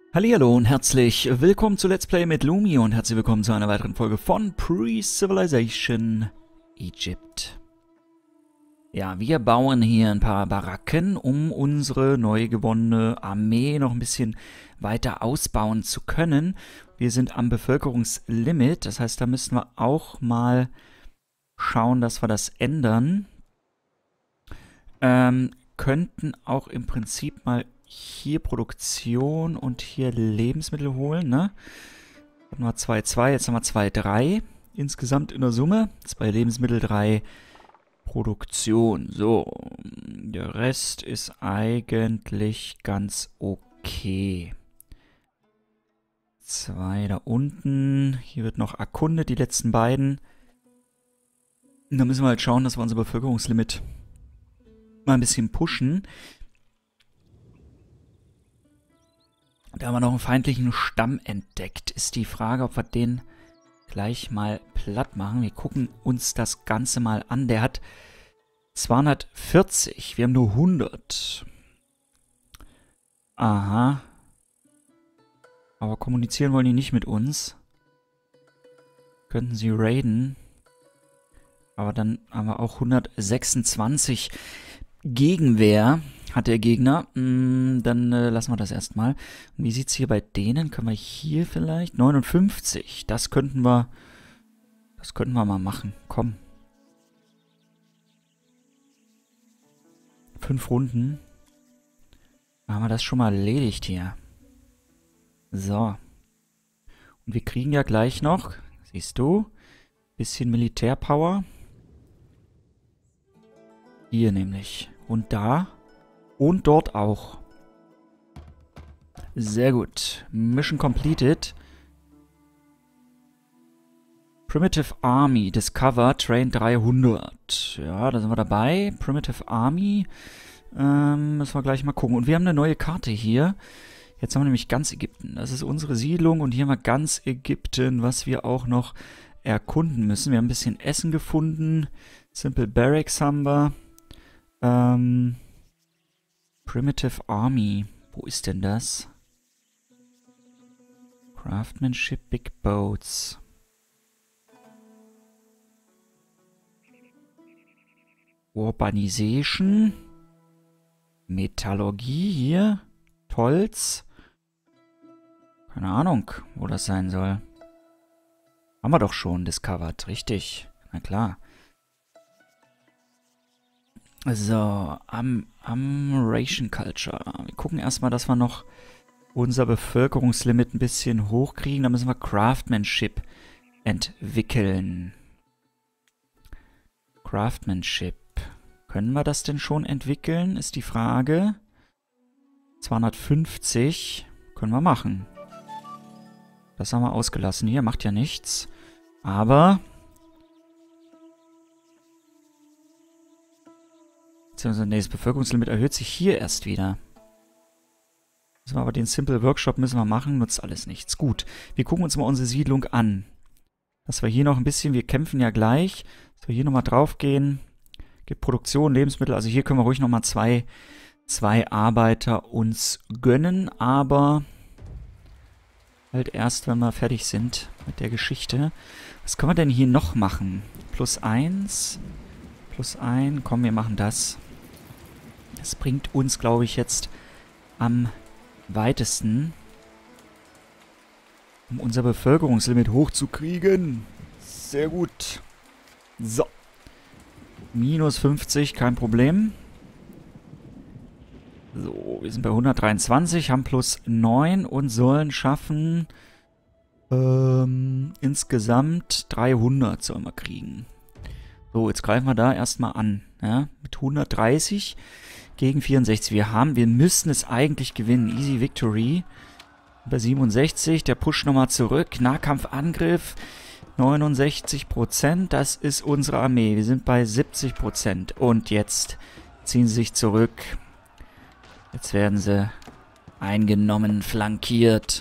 Hallihallo und herzlich willkommen zu Let's Play mit Lumi und herzlich willkommen zu einer weiteren Folge von Pre-Civilization Egypt. Ja, wir bauen hier ein paar Baracken, um unsere neu gewonnene Armee noch ein bisschen weiter ausbauen zu können. Wir sind am Bevölkerungslimit, das heißt, da müssen wir auch mal schauen, dass wir das ändern. Könnten auch im Prinzip mal hier Produktion und hier Lebensmittel holen, ne? Hatten wir 2,2, jetzt haben wir 2,3 insgesamt in der Summe. 2 Lebensmittel, 3 Produktion. So, der Rest ist eigentlich ganz okay. 2 da unten. Hier wird noch erkundet, die letzten beiden. Und da müssen wir halt schauen, dass wir unser Bevölkerungslimit mal ein bisschen pushen. Da haben wir noch einen feindlichen Stamm entdeckt. Ist die Frage, ob wir den gleich mal platt machen. Wir gucken uns das Ganze mal an. Der hat 240. Wir haben nur 100. Aha. Aber kommunizieren wollen die nicht mit uns. Könnten sie raiden. Aber dann haben wir auch 126 Gegenwehr. Hat der Gegner. Dann lassen wir das erstmal. Und wie sieht es hier bei denen? Können wir hier vielleicht? 59. Das könnten wir mal machen. Komm. 5 Runden. Dann haben wir das schon mal erledigt hier. So. Und wir kriegen ja gleich noch, siehst du, bisschen Militärpower. Hier nämlich. Und da. Und dort auch. Sehr gut. Mission completed. Primitive Army. Discover. Train 300. Ja, da sind wir dabei. Primitive Army. Müssen wir gleich mal gucken. Und wir haben eine neue Karte hier. Jetzt haben wir nämlich ganz Ägypten. Das ist unsere Siedlung. Und hier haben wir ganz Ägypten, was wir auch noch erkunden müssen. Wir haben ein bisschen Essen gefunden. Simple Barracks haben wir. Primitive Army. Wo ist denn das? Craftsmanship, Big Boats. Urbanization. Metallurgie hier. Holz. Keine Ahnung, wo das sein soll. Haben wir doch schon discovered, richtig. Na klar. So, Ration Culture. Wir gucken erstmal, dass wir noch unser Bevölkerungslimit ein bisschen hochkriegen. Da müssen wir Craftsmanship entwickeln. Craftsmanship. Können wir das denn schon entwickeln, ist die Frage. 250 können wir machen. Das haben wir ausgelassen hier, macht ja nichts. Aber beziehungsweise das Bevölkerungslimit erhöht sich hier erst wieder. Müssen wir aber den Simple Workshop müssen wir machen, nutzt alles nichts. Gut, wir gucken uns mal unsere Siedlung an. Dass wir hier noch ein bisschen, wir kämpfen ja gleich, dass wir hier nochmal drauf gehen. Gibt Produktion, Lebensmittel, also hier können wir ruhig nochmal zwei Arbeiter uns gönnen, aber halt erst, wenn wir fertig sind mit der Geschichte. Was können wir denn hier noch machen? +1, +1, komm, wir machen das. Das bringt uns, glaube ich, jetzt am weitesten, um unser Bevölkerungslimit hochzukriegen. Sehr gut. So. -50, kein Problem. So, wir sind bei 123, haben +9 und sollen schaffen insgesamt 300 sollen wir kriegen. So, jetzt greifen wir da erstmal an. Ja, mit 130 gegen 64. Wir müssen es eigentlich gewinnen. Easy Victory. Bei 67, der Push nochmal zurück. Nahkampfangriff. 69%. Das ist unsere Armee. Wir sind bei 70%. Und jetzt ziehen sie sich zurück. Jetzt werden sie eingenommen, flankiert.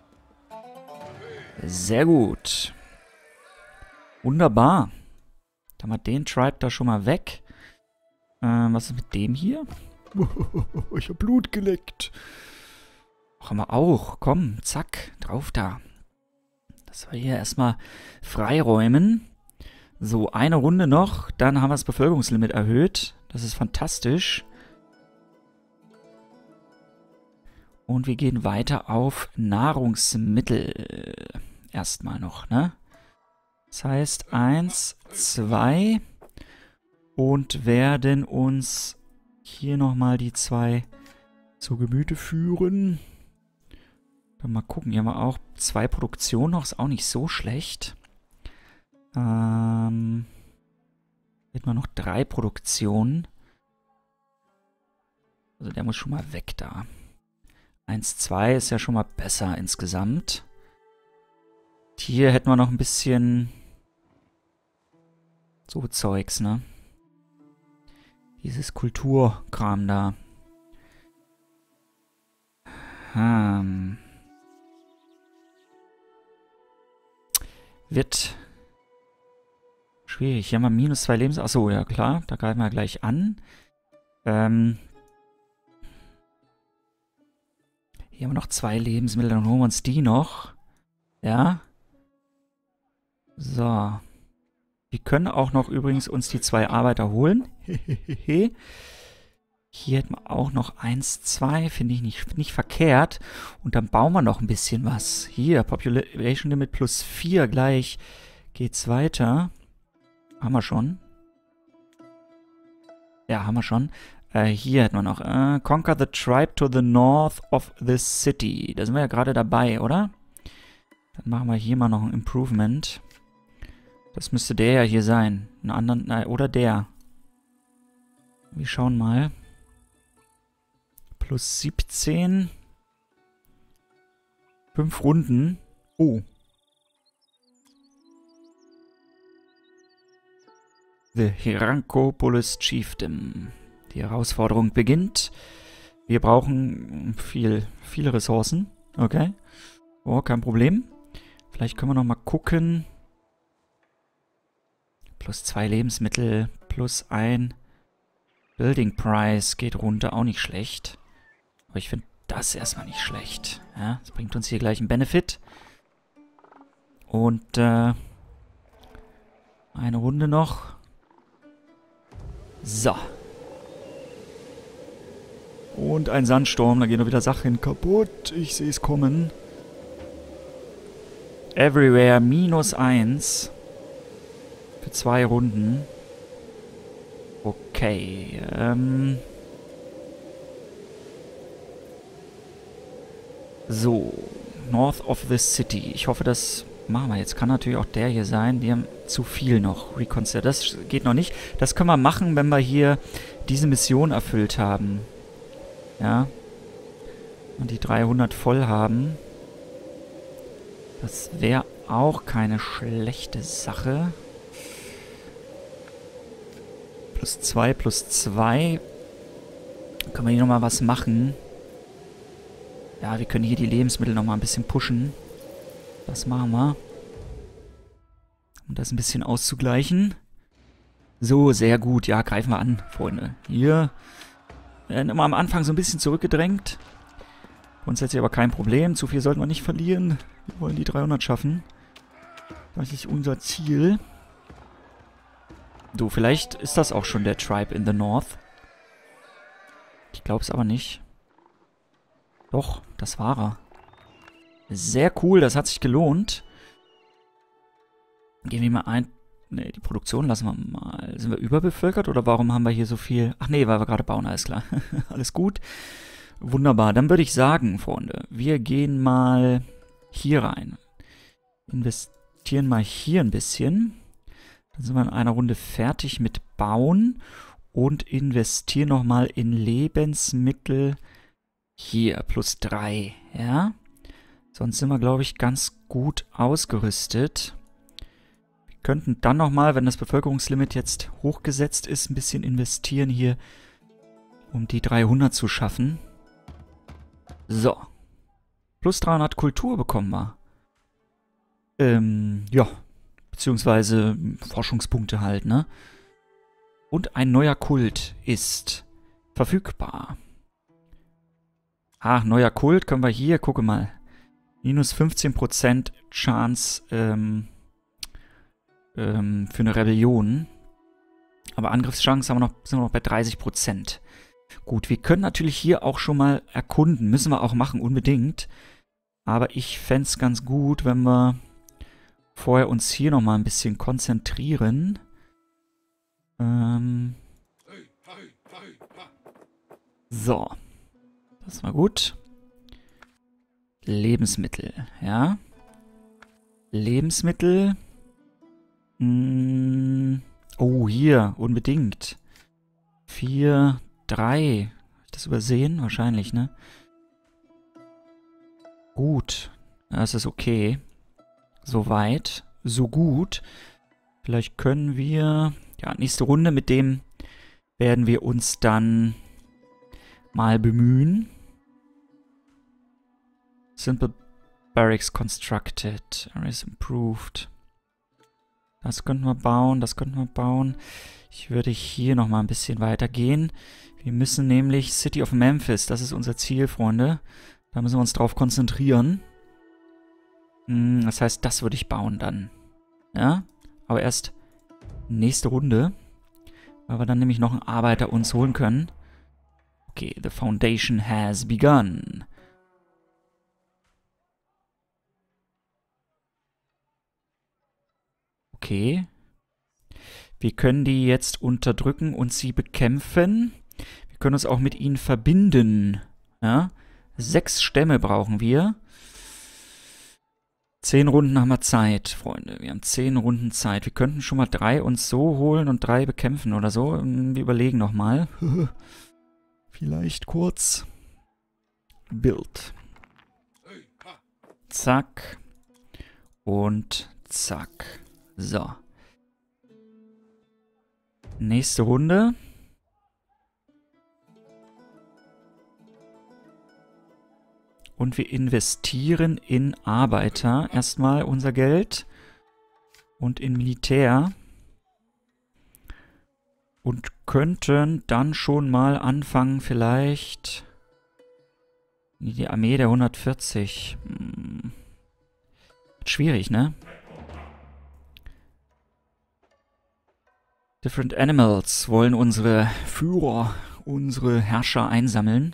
Sehr gut. Wunderbar. Dann haben wir den Tribe da schon mal weg. Was ist mit dem hier? Ich habe Blut geleckt. Haben wir auch. Komm, zack, drauf da. Das wir hier erstmal freiräumen. So, eine Runde noch. Dann haben wir das Bevölkerungslimit erhöht. Das ist fantastisch. Und wir gehen weiter auf Nahrungsmittel. Erstmal noch, ne? Das heißt 1, 2 und werden uns hier nochmal die 2 zu Gemüte führen. Dann mal gucken, hier haben wir auch 2 Produktionen noch, ist auch nicht so schlecht. Hätten wir noch 3 Produktionen. Also der muss schon mal weg da. 1, 2 ist ja schon mal besser insgesamt. Hier hätten wir noch ein bisschen so Zeugs, ne? Dieses Kulturkram da. Wird schwierig. Hier haben wir minus 2 Lebens... Achso, ja klar. Da greifen wir gleich an. Hier haben wir noch 2 Lebensmittel. Dann holen wir uns die noch. Ja. So. Wir können auch noch übrigens uns die 2 Arbeiter holen. Hier hätten wir auch noch 1, 2. Finde ich nicht verkehrt. Und dann bauen wir noch ein bisschen was. Hier, Population Limit plus 4 gleich. Geht's weiter. Haben wir schon. Ja, haben wir schon. Hier hätten wir noch. Conquer the tribe to the north of the city. Da sind wir ja gerade dabei, oder? Dann machen wir hier mal noch ein Improvement. Das müsste der ja hier sein. Einen anderen, nein, oder der. Wir schauen mal. Plus 17. 5 Runden. Oh. The Hirankopolis Chiefdom. Die Herausforderung beginnt. Wir brauchen viele Ressourcen. Okay. Oh, kein Problem. Vielleicht können wir noch mal gucken. Plus 2 Lebensmittel. Plus 1 Building Price geht runter. Auch nicht schlecht. Aber ich finde das erstmal nicht schlecht. Ja, das bringt uns hier gleich einen Benefit. Und eine Runde noch. So. Und ein Sandsturm. Da gehen doch wieder Sachen kaputt. Ich sehe es kommen. Everywhere minus 1. Für 2 Runden. Okay. So. North of the City. Ich hoffe, das machen wir jetzt. Kann natürlich auch der hier sein. Die haben zu viel noch. Reconsider. Das geht noch nicht. Das können wir machen, wenn wir hier diese Mission erfüllt haben. Ja. Und die 300 voll haben. Das wäre auch keine schlechte Sache. Plus 2, plus 2. Können wir hier nochmal was machen. Ja, wir können hier die Lebensmittel nochmal ein bisschen pushen. Das machen wir. Um das ein bisschen auszugleichen. So, sehr gut. Ja, greifen wir an, Freunde. Hier werden immer am Anfang so ein bisschen zurückgedrängt. Grundsätzlich aber kein Problem. Zu viel sollten wir nicht verlieren. Wir wollen die 300 schaffen. Das ist unser Ziel. Du, vielleicht ist das auch schon der Tribe in the North. Ich glaube es aber nicht. Doch, das war er. Sehr cool, das hat sich gelohnt. Gehen wir mal ein. Ne, die Produktion lassen wir mal. Sind wir überbevölkert oder warum haben wir hier so viel? Ach nee, weil wir gerade bauen, alles klar. Alles gut. Wunderbar, dann würde ich sagen, Freunde, wir gehen mal hier rein. Investieren mal hier ein bisschen. Dann sind wir in einer Runde fertig mit Bauen und investieren nochmal in Lebensmittel. Hier, plus 3, ja. Sonst sind wir, glaube ich, ganz gut ausgerüstet. Wir könnten dann nochmal, wenn das Bevölkerungslimit jetzt hochgesetzt ist, ein bisschen investieren hier, um die 300 zu schaffen. So. Plus 300 Kultur bekommen wir. Ja. Beziehungsweise Forschungspunkte halt, ne? Und ein neuer Kult ist verfügbar. Ah, neuer Kult können wir hier, gucke mal. Minus 15% Chance für eine Rebellion. Aber Angriffschance sind wir noch bei 30%. Gut, wir können natürlich hier auch schon mal erkunden. Müssen wir auch machen, unbedingt. Aber ich fände es ganz gut, wenn wir vorher uns hier nochmal ein bisschen konzentrieren. So. Das war gut. Lebensmittel, ja. Lebensmittel. Oh, hier, unbedingt. 4, 3. Hab ich das übersehen? Wahrscheinlich, ne? Gut. Das ist okay. Soweit. So gut. Vielleicht können wir... Ja, nächste Runde, mit dem werden wir uns dann mal bemühen. Simple Barracks constructed. Areas improved. Das könnten wir bauen, das könnten wir bauen. Ich würde hier nochmal ein bisschen weitergehen. Wir müssen nämlich City of Memphis, das ist unser Ziel, Freunde. Da müssen wir uns drauf konzentrieren. Das heißt, das würde ich bauen dann. Ja, aber erst nächste Runde. Weil wir dann nämlich noch einen Arbeiter uns holen können. Okay, the foundation has begun. Okay. Wir können die jetzt unterdrücken und sie bekämpfen. Wir können uns auch mit ihnen verbinden. Ja? 6 Stämme brauchen wir. 10 Runden haben wir Zeit, Freunde. Wir haben 10 Runden Zeit. Wir könnten schon mal 3 uns so holen und 3 bekämpfen oder so. Wir überlegen nochmal. Vielleicht kurz. Build. Zack. Und zack. So. Nächste Runde. Und wir investieren in Arbeiter. Erstmal unser Geld. Und in Militär. Und könnten dann schon mal anfangen, vielleicht... Die Armee der 140. Schwierig, ne? Different Animals wollen unsere Führer, unsere Herrscher einsammeln.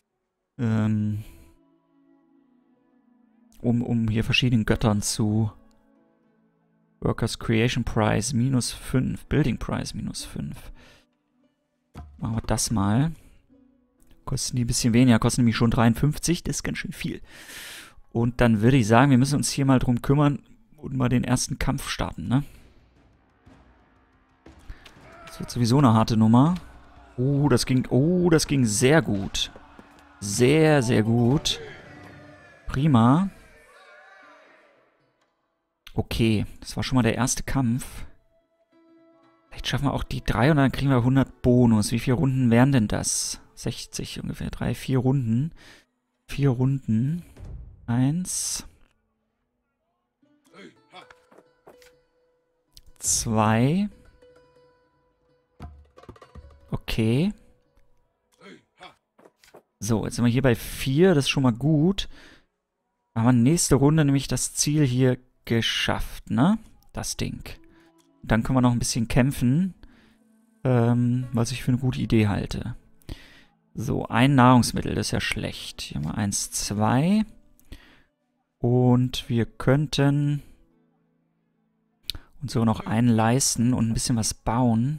Um hier verschiedenen Göttern zu... Workers Creation Price minus 5. Building Price minus 5. Machen wir das mal. Kosten die ein bisschen weniger, kosten nämlich schon 53. Das ist ganz schön viel. Und dann würde ich sagen, wir müssen uns hier mal drum kümmern und mal den ersten Kampf starten, ne? Das wird sowieso eine harte Nummer. Oh, das ging sehr gut. Sehr, sehr gut. Prima. Okay, das war schon mal der erste Kampf. Vielleicht schaffen wir auch die 3 und dann kriegen wir 100 Bonus. Wie viele Runden wären denn das? 60 ungefähr. 3, 4 Runden. 4 Runden. 1. 2. Okay. So, jetzt sind wir hier bei 4. Das ist schon mal gut. Haben wir nächste Runde nämlich das Ziel hier geschafft, ne? Das Ding. Dann können wir noch ein bisschen kämpfen. Was ich für eine gute Idee halte. So, ein Nahrungsmittel, das ist ja schlecht. Hier haben wir 1, 2. Und wir könnten uns sogar noch einen leisten und ein bisschen was bauen.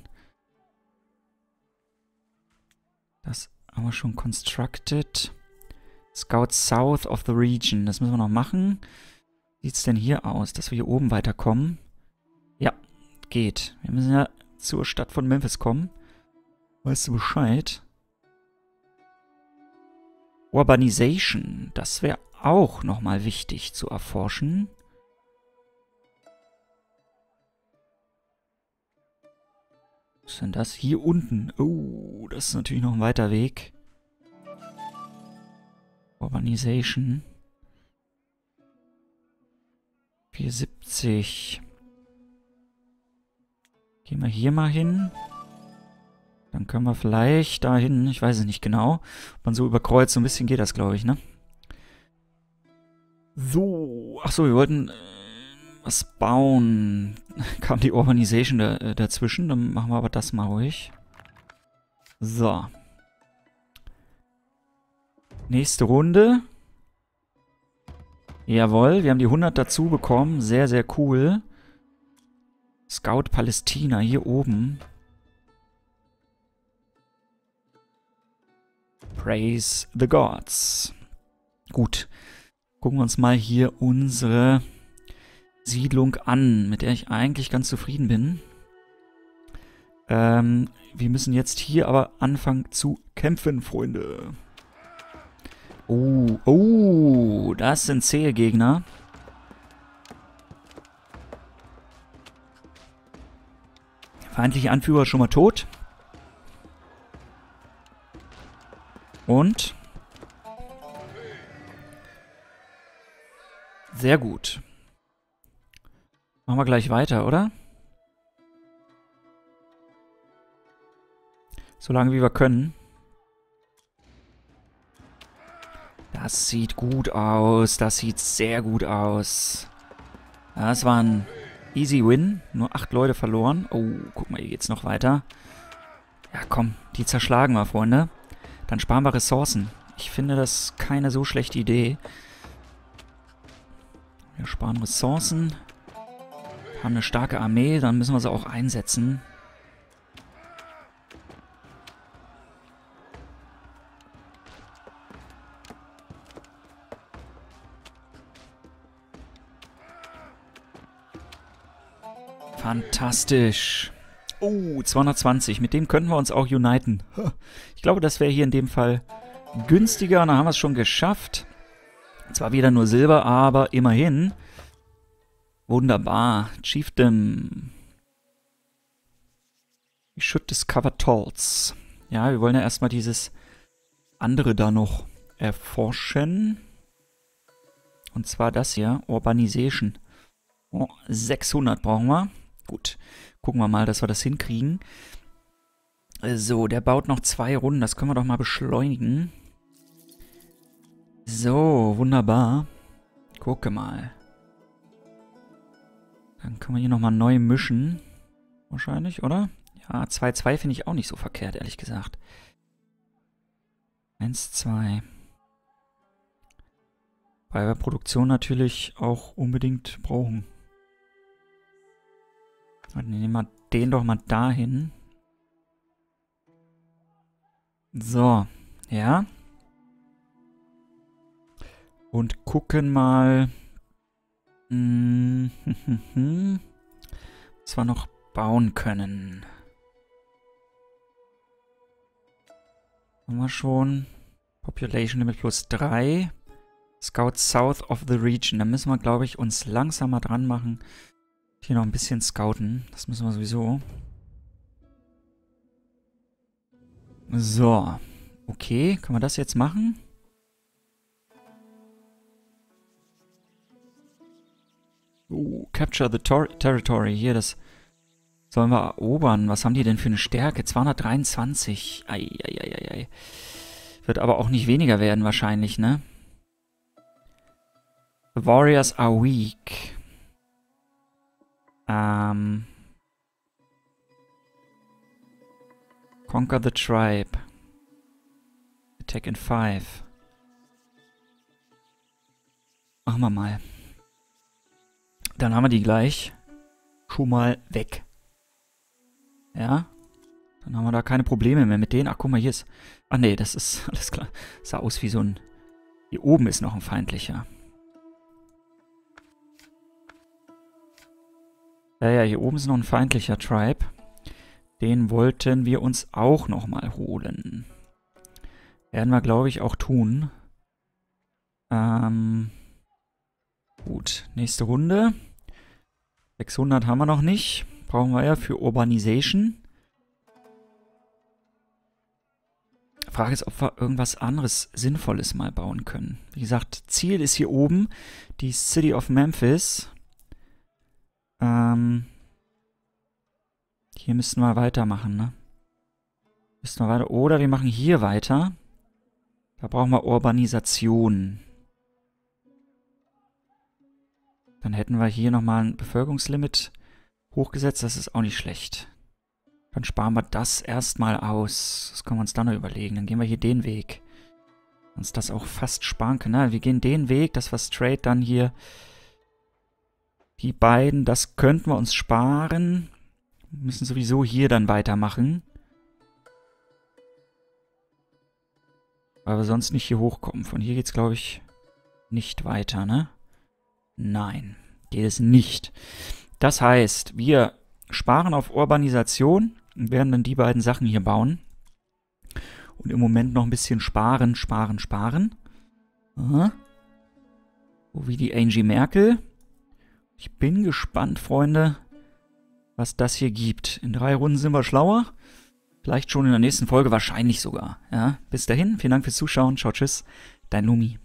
Das haben wir schon constructed. Scout south of the region. Das müssen wir noch machen. Wie sieht es denn hier aus, dass wir hier oben weiterkommen? Ja, geht. Wir müssen ja zur Stadt von Memphis kommen. Weißt du Bescheid? Urbanization. Das wäre auch nochmal wichtig zu erforschen. Was ist denn das? Hier unten. Oh, das ist natürlich noch ein weiter Weg. Urbanization. 470. Gehen wir hier mal hin. Dann können wir vielleicht dahin, ich weiß es nicht genau. Ob man so überkreuzt, so ein bisschen geht das, glaube ich, ne? So, achso, wir wollten was bauen. Kam die Urbanization dazwischen, dann machen wir aber das mal ruhig. So. Nächste Runde. Jawohl, wir haben die 100 dazu bekommen. Sehr, sehr cool. Scout Palästina hier oben. Praise the Gods. Gut. Gucken wir uns mal hier unsere Siedlung an, mit der ich eigentlich ganz zufrieden bin. Wir müssen jetzt hier aber anfangen zu kämpfen, Freunde. Oh, das sind zähe Gegner. Feindliche Anführer schon mal tot. Und sehr gut. Machen wir gleich weiter, oder? Solange wie wir können. Das sieht gut aus. Das sieht sehr gut aus. Das war ein easy Win. Nur 8 Leute verloren. Oh, guck mal, hier geht's noch weiter. Ja, komm, die zerschlagen wir, Freunde. Dann sparen wir Ressourcen. Ich finde das keine so schlechte Idee. Wir sparen Ressourcen. Haben eine starke Armee, dann müssen wir sie auch einsetzen. Fantastisch. Oh, 220. Mit dem könnten wir uns auch uniten. Ich glaube, das wäre hier in dem Fall günstiger. Dann haben wir es schon geschafft. Zwar wieder nur Silber, aber immerhin. Wunderbar. Chiefdom. We should discover tolls. Ja, wir wollen ja erstmal dieses andere da noch erforschen. Und zwar das hier. Urbanization. Oh, 600 brauchen wir. Gut. Gucken wir mal, dass wir das hinkriegen. So, der baut noch 2 Runden. Das können wir doch mal beschleunigen. So, wunderbar. Gucke mal. Dann können wir hier nochmal neu mischen. Wahrscheinlich, oder? Ja, 2-2 finde ich auch nicht so verkehrt, ehrlich gesagt. 1-2. Weil wir Produktion natürlich auch unbedingt brauchen. Dann nehmen wir den doch mal dahin. So, ja. Und gucken mal, was wir noch bauen können. Haben wir schon. Population Limit plus 3. Scout South of the Region. Da müssen wir, glaube ich, uns langsam mal dran machen. Hier noch ein bisschen scouten. Das müssen wir sowieso. So. Okay, können wir das jetzt machen? Capture the Territory. Hier, das sollen wir erobern. Was haben die denn für eine Stärke? 223. Eieieiei. Wird aber auch nicht weniger werden wahrscheinlich, ne? The warriors are weak. Conquer the tribe. Attack in 5. Machen wir mal. Dann haben wir die gleich schon mal weg. Ja? Dann haben wir da keine Probleme mehr mit denen. Ach, guck mal, hier ist... Ach nee, das ist... Alles klar. Sah aus wie so ein... Hier oben ist noch ein feindlicher. Ja, hier oben ist noch ein feindlicher Tribe. Den wollten wir uns auch nochmal holen. Werden wir, glaube ich, auch tun. Gut, nächste Runde. 600 haben wir noch nicht. Brauchen wir ja für Urbanization. Frage ist, ob wir irgendwas anderes Sinnvolles mal bauen können. Wie gesagt, Ziel ist hier oben die City of Memphis. Hier müssten wir weitermachen, ne? Müssen wir weiter. Oder wir machen hier weiter. Da brauchen wir Urbanisation. Dann hätten wir hier nochmal ein Bevölkerungslimit hochgesetzt. Das ist auch nicht schlecht. Dann sparen wir das erstmal aus. Das können wir uns dann noch überlegen. Dann gehen wir hier den Weg. Uns das auch fast sparen können. Na, wir gehen den Weg, dass wir straight dann hier die beiden, das könnten wir uns sparen. Wir müssen sowieso hier dann weitermachen. Weil wir sonst nicht hier hochkommen. Von hier geht's, glaube ich, nicht weiter, ne? Nein, geht es nicht. Das heißt, wir sparen auf Urbanisation und werden dann die beiden Sachen hier bauen. Und im Moment noch ein bisschen sparen. Aha. So wie die Angie Merkel. Ich bin gespannt, Freunde, was das hier gibt. In 3 Runden sind wir schlauer. Vielleicht schon in der nächsten Folge, wahrscheinlich sogar. Ja, bis dahin, vielen Dank fürs Zuschauen. Ciao, tschüss, dein Lumi.